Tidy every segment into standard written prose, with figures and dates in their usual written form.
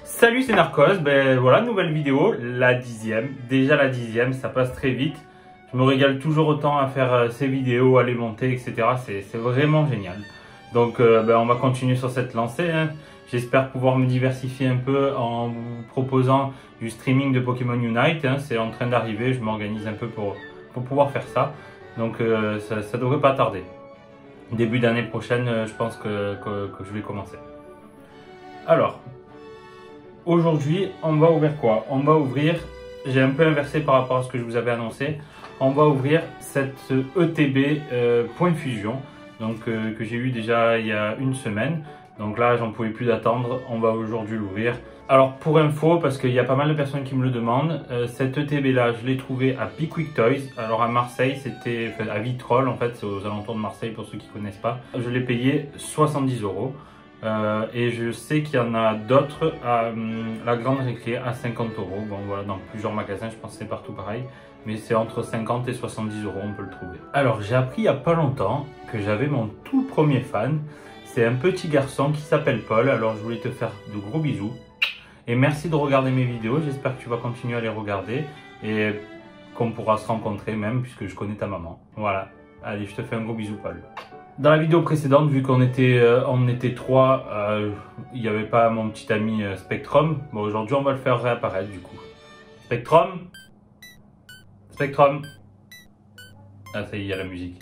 Salut, c'est Narcos. Ben voilà, nouvelle vidéo, la 10e. Déjà la 10e, ça passe très vite. Je me régale toujours autant à faire ces vidéos, à les monter, etc. C'est vraiment génial. Donc on va continuer sur cette lancée, hein. J'espère pouvoir me diversifier un peu en vous proposant du streaming de Pokémon Unite, hein. C'est en train d'arriver, je m'organise un peu pour pouvoir faire ça. Donc ça devrait pas tarder. Début d'année prochaine, je pense que je vais commencer. Alors, aujourd'hui, on va ouvrir quoi? On va ouvrir, j'ai un peu inversé par rapport à ce que je vous avais annoncé, on va ouvrir cette ETB Point Fusion, donc que j'ai eu déjà il y a une semaine. Donc là, j'en pouvais plus d'attendre, on va aujourd'hui l'ouvrir. Alors pour info, parce qu'il y a pas mal de personnes qui me le demandent, cette ETB là, je l'ai trouvé à Pickwick Toys. Alors à Marseille, c'était à Vitrolles, en fait, c'est aux alentours de Marseille pour ceux qui ne connaissent pas. Je l'ai payé 70 €. Et je sais qu'il y en a d'autres à la Grande Récré à 50 €. Bon voilà, dans plusieurs magasins, je pense que c'est partout pareil. Mais c'est entre 50 et 70 €, on peut le trouver. Alors j'ai appris il n'y a pas longtemps que j'avais mon tout premier fan. C'est un petit garçon qui s'appelle Paul. Alors je voulais te faire de gros bisous. Et merci de regarder mes vidéos. J'espère que tu vas continuer à les regarder. Et qu'on pourra se rencontrer même, puisque je connais ta maman. Voilà. Allez, je te fais un gros bisou, Paul. Dans la vidéo précédente, vu qu'on était trois, il n'y avait pas mon petit ami Spectrum. Bon, aujourd'hui, on va le faire réapparaître du coup. Spectrum. Spectrum. Ah, ça y est, il y a la musique.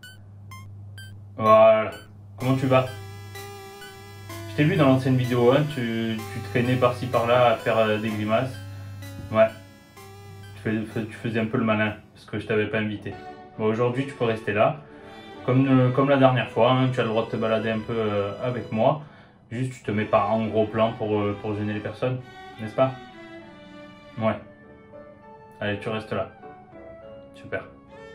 Voilà. Comment tu vas? Je t'ai vu dans l'ancienne vidéo, hein, tu traînais par-ci par-là à faire des grimaces. Ouais. Tu faisais un peu le malin, parce que je t'avais pas invité. Bon, aujourd'hui, tu peux rester là. Comme la dernière fois, hein, tu as le droit de te balader un peu avec moi. Juste, tu te mets pas en gros plan pour gêner les personnes, n'est-ce pas? Ouais. Allez, tu restes là. Super.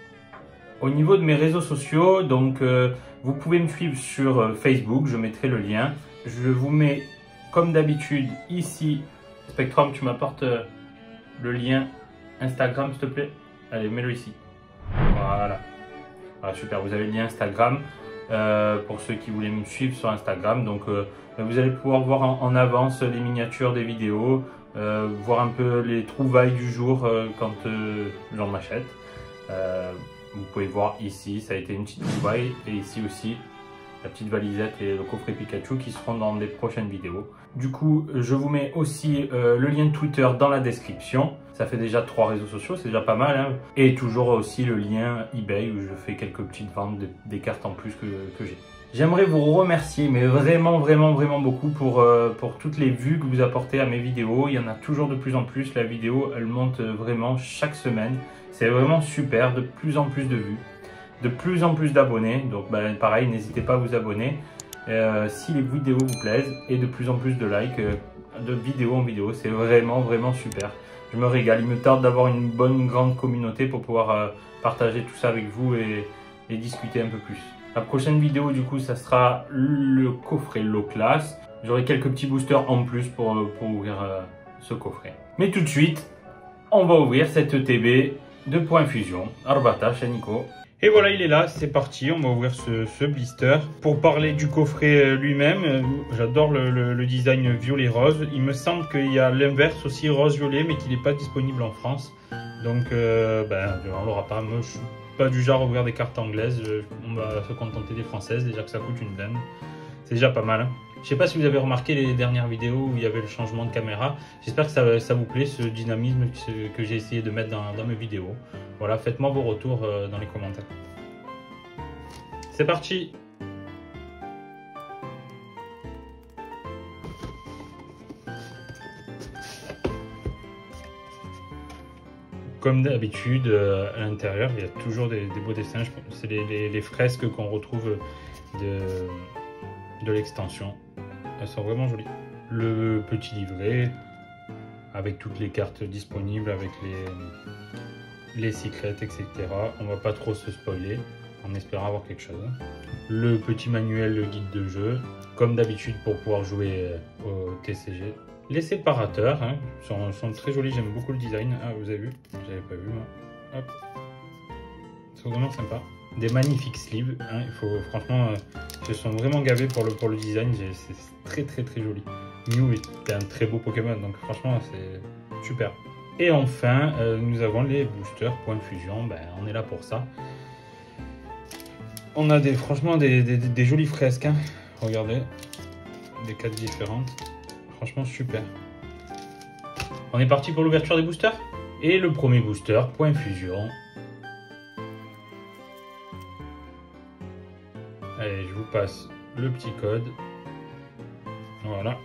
Au niveau de mes réseaux sociaux, donc vous pouvez me suivre sur Facebook, je mettrai le lien. Je vous mets, comme d'habitude, ici. Spectrum, tu m'apportes le lien Instagram, s'il te plaît? Allez, mets-le ici. Voilà. Ah, super, vous avez le lien Instagram pour ceux qui voulaient me suivre sur Instagram. Donc vous allez pouvoir voir en avance les miniatures des vidéos, voir un peu les trouvailles du jour quand j'en m'achète. Vous pouvez voir ici, ça a été une petite trouvaille, et ici aussi la petite valisette et le coffret Pikachu qui seront dans des prochaines vidéos. Du coup, je vous mets aussi le lien de Twitter dans la description. Ça fait déjà 3 réseaux sociaux, c'est déjà pas mal, hein. Et toujours aussi le lien eBay où je fais quelques petites ventes des cartes en plus que j'ai. J'aimerais vous remercier, mais vraiment beaucoup pour toutes les vues que vous apportez à mes vidéos. Il y en a toujours de plus en plus. La vidéo, elle monte vraiment chaque semaine. C'est vraiment super, de plus en plus de vues, de plus en plus d'abonnés. Donc pareil, n'hésitez pas à vous abonner si les vidéos vous plaisent, et de plus en plus de likes de vidéo en vidéo. C'est vraiment super. Je me régale. Il me tarde d'avoir une bonne grande communauté pour pouvoir partager tout ça avec vous et discuter un peu plus. La prochaine vidéo, du coup, ça sera le coffret Low Class. J'aurai quelques petits boosters en plus pour ouvrir ce coffret. Mais tout de suite, on va ouvrir cette ETB de Point Fusion. Arbata, chez Nico. Et voilà, il est là, c'est parti, on va ouvrir ce blister. Pour parler du coffret lui-même, j'adore le design violet-rose. Il me semble qu'il y a l'inverse aussi, rose-violet, mais qu'il n'est pas disponible en France. Donc, on l'aura pas. Moi, je suis pas du genre à ouvrir des cartes anglaises. On va se contenter des françaises, déjà que ça coûte une blinde. C'est déjà pas mal, hein. Je sais pas si vous avez remarqué les dernières vidéos où il y avait le changement de caméra. J'espère que ça vous plaît, ce dynamisme que j'ai essayé de mettre dans mes vidéos. Voilà, faites-moi vos retours dans les commentaires. C'est parti! Comme d'habitude, à l'intérieur, il y a toujours des beaux dessins. C'est les fresques qu'on retrouve de l'extension. Elles sont vraiment jolies. Le petit livret avec toutes les cartes disponibles, avec les secrets, etc. On va pas trop se spoiler en espérant avoir quelque chose. Le petit manuel, le guide de jeu, comme d'habitude pour pouvoir jouer au TCG. Les séparateurs sont très jolis, j'aime beaucoup le design. Ah, vous avez vu? J'avais pas vu moi. Hop. C'est vraiment sympa. Des magnifiques sleeves, hein. Franchement, ils se sont vraiment gavés pour le design, c'est très joli. Mew est un très beau Pokémon, donc franchement, c'est super. Et enfin, nous avons les boosters Point Fusion. Ben, on est là pour ça. On a franchement des jolies fresques. Hein. Regardez, des cartes différentes. Franchement, super. On est parti pour l'ouverture des boosters. Et le premier booster, Point Fusion. Allez, je vous passe le petit code. Voilà.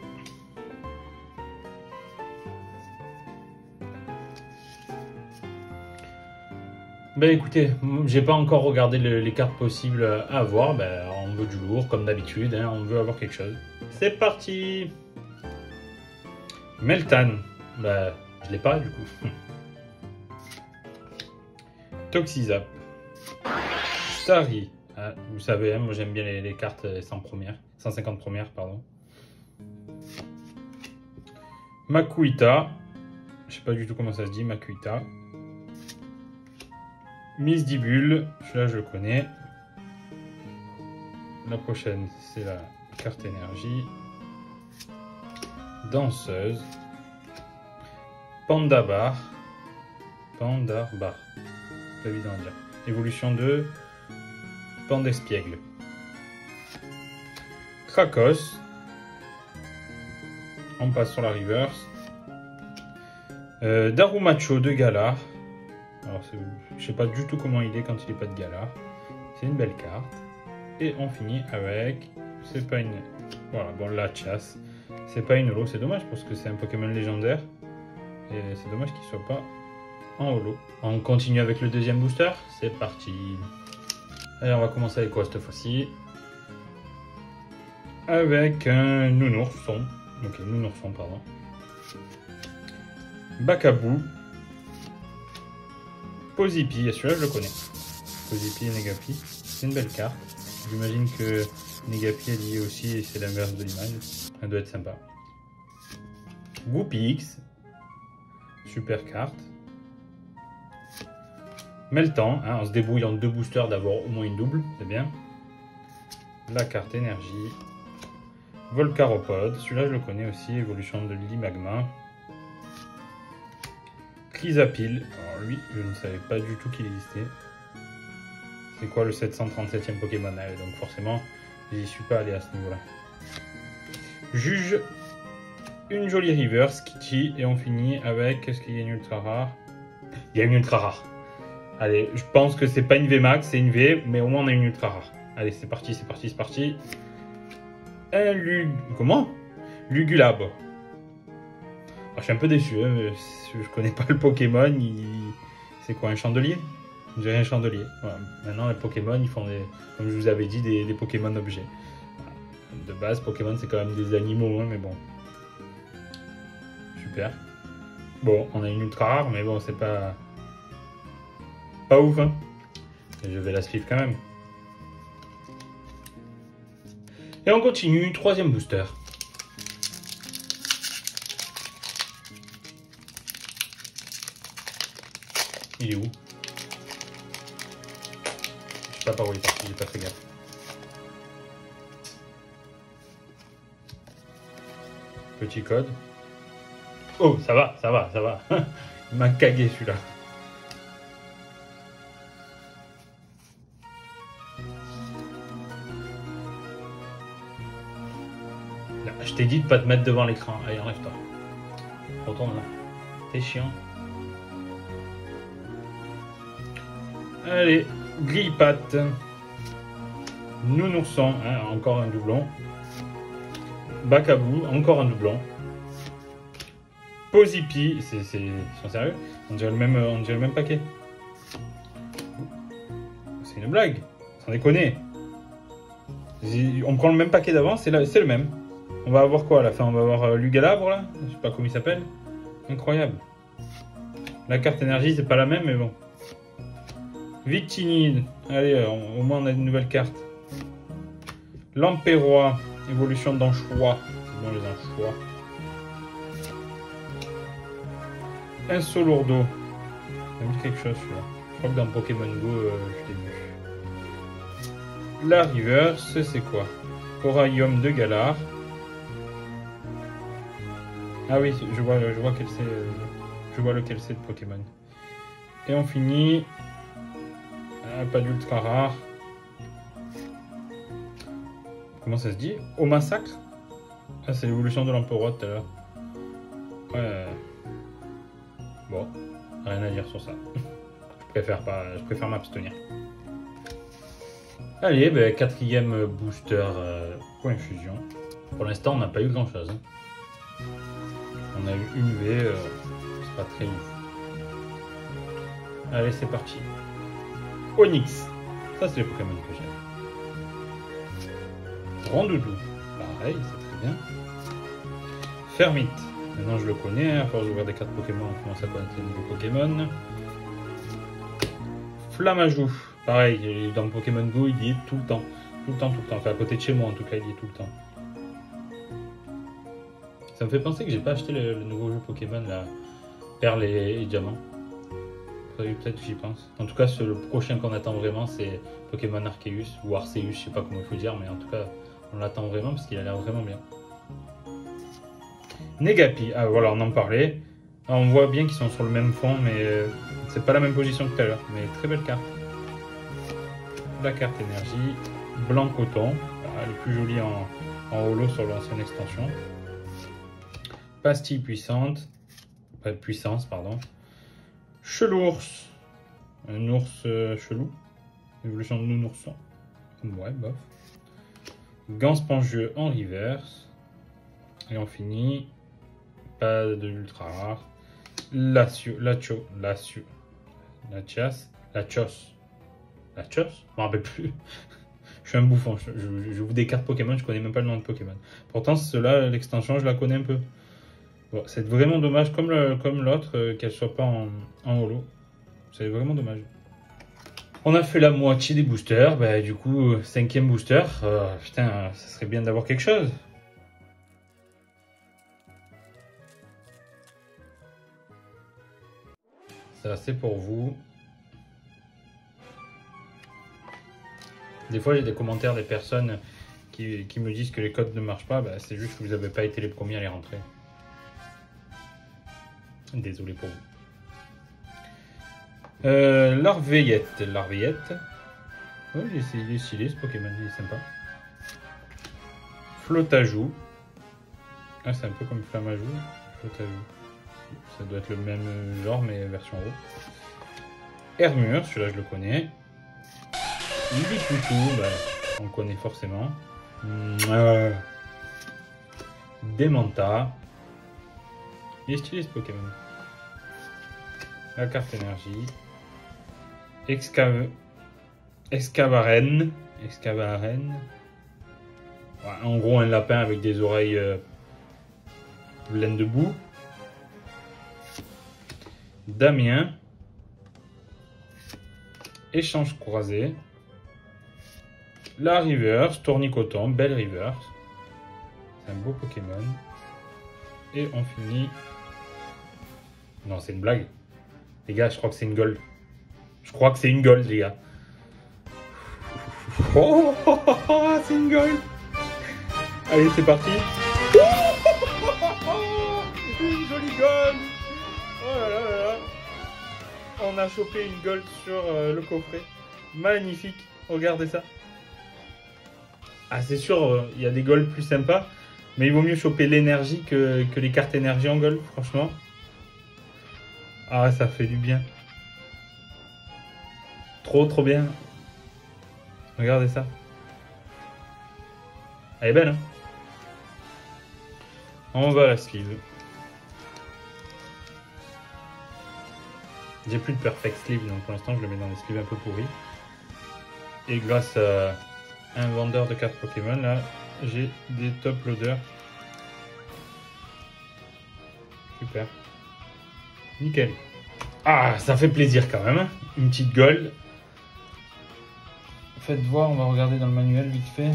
Ben écoutez, j'ai pas encore regardé les cartes possibles à avoir. Ben, on veut du lourd, comme d'habitude, hein, on veut avoir quelque chose. C'est parti! Meltan, ben, je l'ai pas du coup. Toxizap. Starry. Ah, vous savez, hein, moi j'aime bien les cartes 150 premières, pardon. Makuita. Je sais pas du tout comment ça se dit, Makuita. Misdibule, celui-là je le connais. La prochaine, c'est la carte énergie. Danseuse. Pandabar. Pandabar. Pas évident à dire. Évolution de Pandespiègle. Krakos. On passe sur la reverse. Darumacho de Galar. Alors, je sais pas du tout comment il est quand il n'est pas de Galar. C'est une belle carte. Et on finit avec... C'est pas une... Voilà, bon, la chasse. C'est pas une holo, c'est dommage parce que c'est un Pokémon légendaire. Et c'est dommage qu'il soit pas en holo. On continue avec le deuxième booster. C'est parti. Allez, on va commencer avec quoi cette fois-ci? Avec un Nounourson. Ok, Nounourson, pardon. Bakabou. Pozipi, et celui-là je le connais. Pozipi et Negapi, c'est une belle carte. J'imagine que Negapi est lié aussi et c'est l'inverse de l'image. Elle doit être sympa. Goopix, super carte. Meltan, hein, on se débrouille en deux boosters d'avoir au moins une double, c'est bien. La carte énergie. Volcaropode, celui-là je le connais aussi, évolution de Limagma. Chrysapile, alors lui je ne savais pas du tout qu'il existait. C'est quoi le 737e Pokémon? Donc forcément j'y suis pas allé à ce niveau là. Juge, une jolie reverse, Kitty, et on finit avec, est-ce qu'il y a une ultra rare? Il y a une ultra rare. Allez, je pense que c'est pas une VMAX, c'est une V, mais au moins on a une ultra rare. Allez, c'est parti, c'est parti, c'est parti. Un Comment? Lugulabre. Alors, je suis un peu déçu, hein, je connais pas le Pokémon. C'est quoi, un chandelier? On dirait un chandelier. Voilà. Maintenant, les Pokémon, ils font comme je vous avais dit, des Pokémon objets. Voilà. De base, Pokémon, c'est quand même des animaux, hein, mais bon. Super. Bon, on a une ultra rare, mais bon, c'est pas ouf, hein. Et je vais la suivre quand même. Et on continue, troisième booster. Il est où? Je sais pas par où il est parti, j'ai pas fait gaffe. Petit code. Oh, ça va, ça va, ça va. Il m'a cagué celui-là. Je t'ai dit de pas te mettre devant l'écran. Allez, enlève-toi. Retourne là. T'es chiant. Allez, Grille-Patte. Nounourson, hein, encore un doublon. Bakabou, encore un doublon. Pozipi, ils sont sérieux? On dirait le même paquet. C'est une blague, sans déconner. On prend le même paquet d'avant, c'est le même. On va avoir quoi à la fin? On va avoir Lugalabre là, je sais pas comment il s'appelle. Incroyable. La carte énergie c'est pas la même mais bon. Victinide, allez, au moins on a une nouvelle carte. Lampérois, évolution d'Anchois. C'est bon les Anchois. Un Solourdo. Ça me dit quelque chose celui-là. Je crois que dans Pokémon Go, je l'ai vu. La reverse, c'est quoi? Corallium de Galar. Ah oui, je vois quel c'est. Je vois lequel c'est de Pokémon. Et on finit. Pas d'ultra rare. Comment ça se dit? Au massacre? Ah, c'est l'évolution de l'Empereur tout à l'heure. Ouais. Bon, rien à dire sur ça. Je préfère m'abstenir. Allez, ben, 4e booster point fusion. Pour l'instant, on n'a pas eu grand chose. Hein. On a eu une V, c'est pas très ouf. Allez, c'est parti. Onyx. Ça, c'est les Pokémon que j'aime. Rondoudou. Pareil, c'est très bien. Fermite. Maintenant, je le connais. À force d'ouvrir des cartes Pokémon, on commence à connaître les nouveaux Pokémon. Flamajou. Pareil, dans Pokémon Go, il y est tout le temps. Tout le temps. Enfin, à côté de chez moi, en tout cas, il y est tout le temps. Ça me fait penser que j'ai pas acheté le nouveau jeu Pokémon, là. Perle et Diamant. Peut-être que j'y pense. En tout cas, le prochain qu'on attend vraiment, c'est Pokémon Arceus ou Arceus, je sais pas comment il faut dire, mais en tout cas, on l'attend vraiment parce qu'il a l'air vraiment bien. Negapi, ah voilà, on en parlait. Alors, on voit bien qu'ils sont sur le même fond, mais c'est pas la même position que tout à l'heure. Mais très belle carte. La carte énergie, blanc coton, elle est plus jolie en holo sur l'ancienne extension. Pastille puissante, pas de puissance, pardon. Chelours, un ours chelou, évolution de nounourson, ouais, bof. Gant spongieux en reverse, et on finit, pas de ultra rare, Lachos, je m'en rappelle plus, je suis un bouffon, je vous des cartes Pokémon, je connais même pas le nom de Pokémon. Pourtant, ceux-là, l'extension, je la connais un peu. Bon, c'est vraiment dommage, comme l'autre, qu'elle soit pas en holo. C'est vraiment dommage. On a fait la moitié des boosters. Bah, du coup, 5e booster. Putain, ça serait bien d'avoir quelque chose. Ça, c'est pour vous. Des fois, j'ai des commentaires des personnes qui me disent que les codes ne marchent pas. Bah, c'est juste que vous n'avez pas été les premiers à les rentrer. Désolé pour vous. Larveillette. Oh, il est stylé ce Pokémon, il est sympa. Flotajou. Ah, c'est un peu comme Flamajou. Flotajou. Ça doit être le même genre, mais version haut. Hermure, celui-là je le connais. Lillipoutou, bah, on le connaît forcément. Demanta. Il est stylé ce Pokémon. La carte énergie. Excavaren. Ouais, en gros, un lapin avec des oreilles pleines de boue. Damien. Échange croisé. La Reverse. Tournicoton. Belle Reverse. C'est un beau Pokémon. Et on finit. Non, c'est une blague. Les gars, je crois que c'est une gold. Les gars. Oh, c'est une gold. Allez, c'est parti. Une jolie gold. Oh là là là. On a chopé une gold sur le coffret. Magnifique. Regardez ça. Ah, c'est sûr, il y a des golds plus sympas. Mais il vaut mieux choper l'énergie que les cartes énergie en gold, franchement. Ah, ça fait du bien. Trop bien. Regardez ça. Elle est belle, hein. On va à la sleeve. J'ai plus de perfect sleeve, donc pour l'instant je le mets dans des sleeves un peu pourris. Et grâce à un vendeur de cartes Pokémon, là, j'ai des top loaders. Super. Nickel. Ah, ça fait plaisir quand même. Hein. Une petite gold. Faites voir, on va regarder dans le manuel vite fait.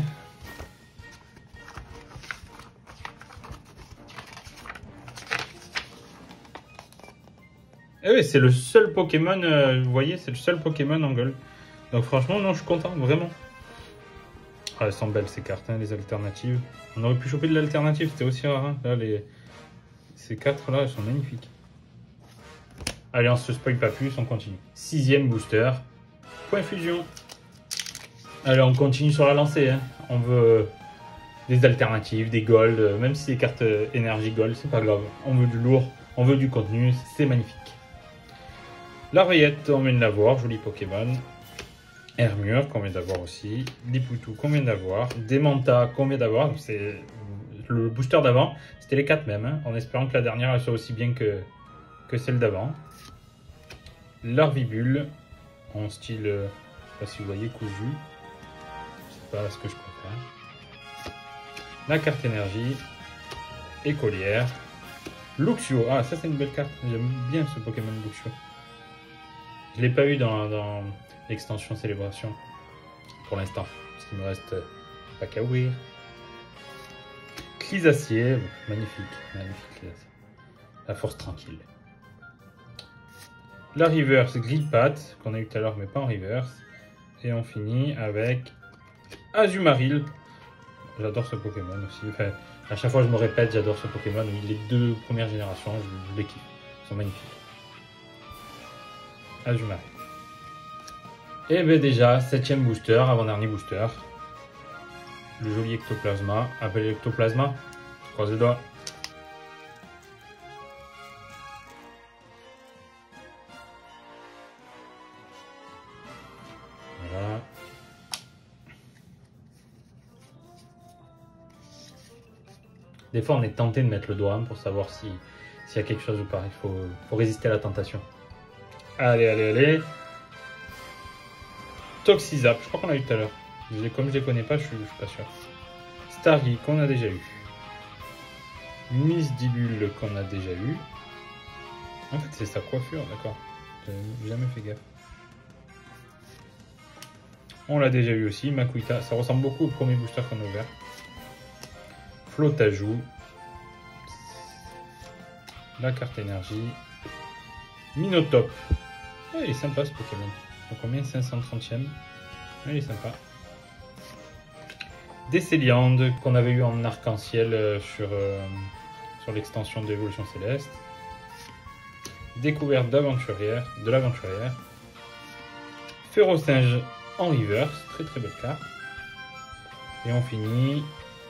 Eh oui, c'est le seul Pokémon, vous voyez, c'est le seul Pokémon en gold. Donc franchement, non, je suis content, vraiment. Ah, elles sont belles ces cartes, hein, les alternatives. On aurait pu choper de l'alternative, c'était aussi rare. Hein. Là, Ces 4 là, elles sont magnifiques. Allez, on se spoil pas plus, on continue. 6e booster. Point fusion. Allez, on continue sur la lancée. Hein. On veut des alternatives, des gold. Même si les cartes énergie gold, c'est pas grave. On veut du lourd, on veut du contenu, c'est magnifique. La Rayette, on vient de l'avoir, joli Pokémon. Hermure, qu'on vient d'avoir aussi. Lipoutou, qu'on vient d'avoir. Demanta, qu'on vient d'avoir. C'est le booster d'avant. C'était les 4 mêmes, hein, en espérant que la dernière elle soit aussi bien que celle d'avant. Larvibule, en style, je sais pas si vous voyez, cousu. C'est pas ce que je préfère. La carte énergie. Écolière. Luxio, ah ça c'est une belle carte. J'aime bien ce Pokémon Luxio. Je l'ai pas eu dans l'extension célébration pour l'instant, parce qu'il me reste pas qu'à ouvrir. Clisacier, magnifique, magnifique Clisacier. La force tranquille. La reverse Grillpat, qu'on a eu tout à l'heure mais pas en reverse. Et on finit avec Azumarill. J'adore ce Pokémon aussi. Enfin, à chaque fois je me répète, j'adore ce Pokémon. Les 2 premières générations, je les kiffe. Ils sont magnifiques. Azumarill. Et bien déjà, 7e booster, avant-dernier booster. Le joli Ectoplasma. Appelé Ectoplasma. Croise les doigts. Voilà. Des fois, on est tenté de mettre le doigt pour savoir s'il y a quelque chose ou pas. Il faut résister à la tentation. Allez, allez, allez. Toxizap, je crois qu'on l'a eu tout à l'heure. Comme je les connais pas, je suis pas sûr. Starry, qu'on a déjà eu. Misdibule, qu'on a déjà eu. En fait, c'est sa coiffure, d'accord. J'ai jamais fait gaffe. On l'a déjà eu aussi. Makuita, ça ressemble beaucoup au premier booster qu'on a ouvert. Flotajou. La carte énergie. Minotop. Ah, il est sympa ce Pokémon. Donc combien? 530e. Ah, il est sympa. Décéliande qu'on avait eu en arc-en-ciel sur l'extension d'Évolution Céleste. Découverte de l'aventurière. Férocinge en reverse. Très très belle carte. Et on finit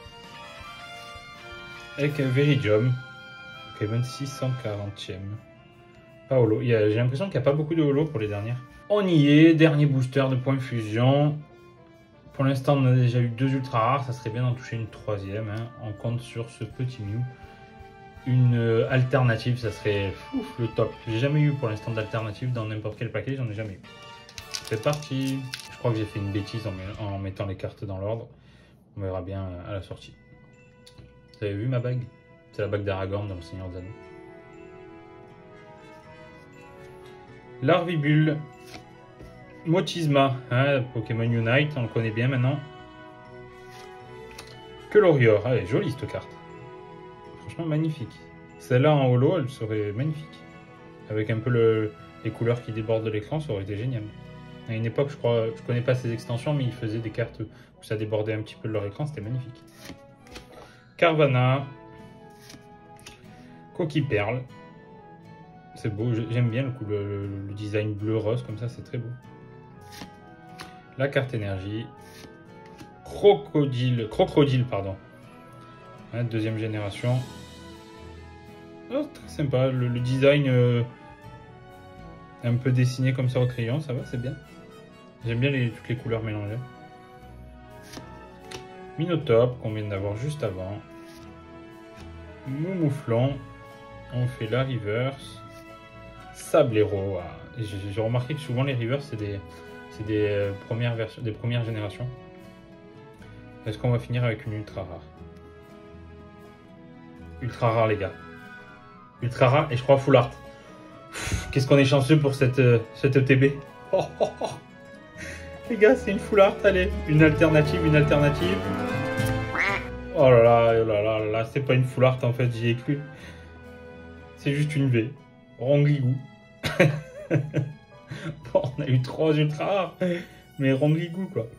avec Viridium. Pokémon 640e. Pas holo. J'ai l'impression qu'il n'y a pas beaucoup de holo pour les dernières. On y est, dernier booster de point fusion. Pour l'instant, on a déjà eu 2 ultra rares. Ça serait bien d'en toucher une 3e. Hein. On compte sur ce petit Mew. Une alternative, ça serait le top. J'ai jamais eu pour l'instant d'alternative dans n'importe quel paquet. J'en ai jamais eu. C'est parti. Je crois que j'ai fait une bêtise en mettant les cartes dans l'ordre. On verra bien à la sortie. Vous avez vu ma bague? C'est la bague d'Aragorn dans le Seigneur des Anneaux. Larvibule. Motisma, hein, Pokémon Unite, on le connaît bien maintenant. Colorior, ah, elle est jolie cette carte. Franchement magnifique. Celle-là en holo, elle serait magnifique. Avec un peu les couleurs qui débordent de l'écran, ça aurait été génial. À une époque, je crois, je connais pas ces extensions, mais ils faisaient des cartes où ça débordait un petit peu de leur écran, c'était magnifique. Carvana. Coquille Perle. C'est beau, j'aime bien le design bleu-rose comme ça, c'est très beau. La carte énergie. Crocodile, pardon. Hein, 2e génération. Oh, très sympa, le design un peu dessiné comme ça au crayon, ça va, c'est bien. J'aime bien toutes les couleurs mélangées. Minotop, qu'on vient d'avoir juste avant. Moumouflon. On fait la reverse. Sablero. Ah. J'ai remarqué que souvent les reverse, c'est des premières générations. Est-ce qu'on va finir avec une ultra rare? Ultra rare, les gars. Ultra rare, et je crois full art. Qu'est-ce qu'on est chanceux pour cette ETB. Oh, oh, oh. Les gars, c'est une full art, allez. Une alternative. Oh là là, c'est pas une full art en fait, j'y ai cru. C'est juste une V. Ronguigou. Bon, on a eu 3 ultra rares, mais Ronguigou quoi.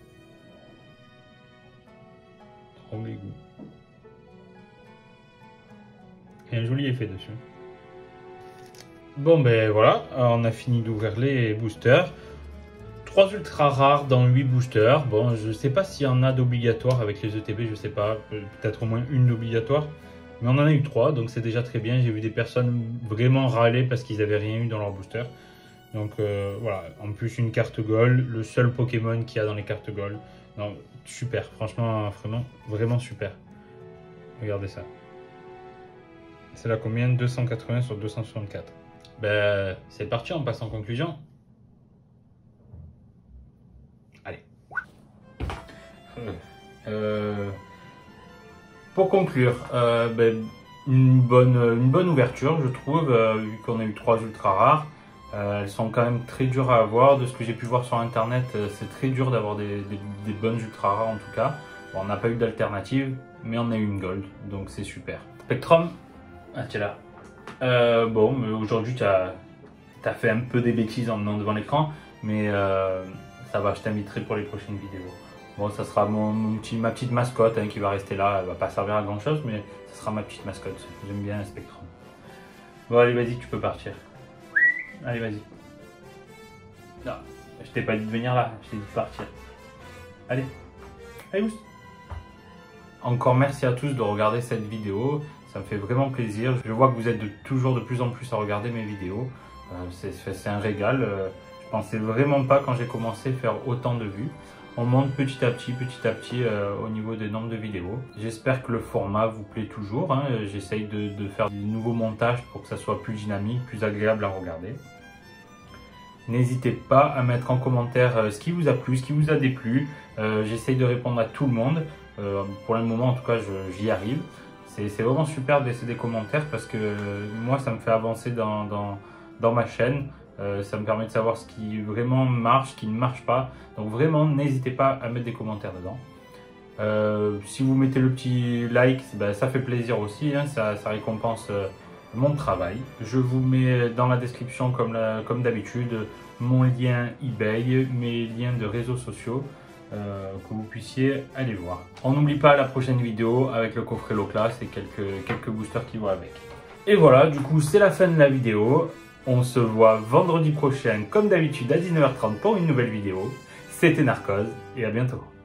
Ronguigou. Il y a un joli effet dessus. Bon ben voilà, on a fini d'ouvrir les boosters. 3 ultra rares dans 8 boosters. Bon, je sais pas s'il y en a d'obligatoire avec les ETB, je sais pas. Peut-être au moins une d'obligatoire. Mais on en a eu 3, donc c'est déjà très bien. J'ai vu des personnes vraiment râler parce qu'ils n'avaient rien eu dans leur booster. Donc voilà, en plus une carte Gold, le seul Pokémon qu'il y a dans les cartes Gold. Non, super, franchement, vraiment super. Regardez ça. C'est là combien? 280 sur 264. Ben, c'est parti, on passe en conclusion. Allez. Pour conclure, ben, une bonne ouverture, je trouve, vu qu'on a eu 3 ultra rares. Elles sont quand même très dures à avoir. De ce que j'ai pu voir sur internet, c'est très dur d'avoir des bonnes ultra rares en tout cas. Bon, on n'a pas eu d'alternative, mais on a eu une gold, donc c'est super. Spectrum, ah tiens là. Bon, mais aujourd'hui tu as fait un peu des bêtises en venant devant l'écran, mais ça va, je t'inviterai pour les prochaines vidéos. Bon, ça sera ma petite mascotte hein, qui va rester là. Elle va pas servir à grand chose, mais ça sera ma petite mascotte. J'aime bien Spectrum. Bon, allez, vas-y, tu peux partir. Allez, vas-y. Non, je t'ai pas dit de venir là, je t'ai dit de partir. Allez, allez, boost. Encore merci à tous de regarder cette vidéo. Ça me fait vraiment plaisir. Je vois que vous êtes toujours de plus en plus à regarder mes vidéos. C'est un régal. Je pensais vraiment pas quand j'ai commencé à faire autant de vues. On monte petit à petit au niveau des nombres de vidéos. J'espère que le format vous plaît toujours. Hein. J'essaye de faire des nouveaux montages pour que ça soit plus dynamique, plus agréable à regarder. N'hésitez pas à mettre en commentaire ce qui vous a plu, ce qui vous a déplu. J'essaye de répondre à tout le monde. Pour le moment, en tout cas, j'y arrive. C'est vraiment super de laisser des commentaires parce que moi, ça me fait avancer dans ma chaîne. Ça me permet de savoir ce qui vraiment marche, ce qui ne marche pas. Donc vraiment, n'hésitez pas à mettre des commentaires dedans. Si vous mettez le petit like, ben, ça fait plaisir aussi. Hein, ça récompense mon travail. Je vous mets dans la description, comme d'habitude, mon lien eBay, mes liens de réseaux sociaux. Que vous puissiez aller voir. On n'oublie pas la prochaine vidéo avec le coffret low class et quelques boosters qui vont avec. Et voilà, du coup c'est la fin de la vidéo. On se voit vendredi prochain comme d'habitude à 19h30 pour une nouvelle vidéo. C'était Narcos et à bientôt.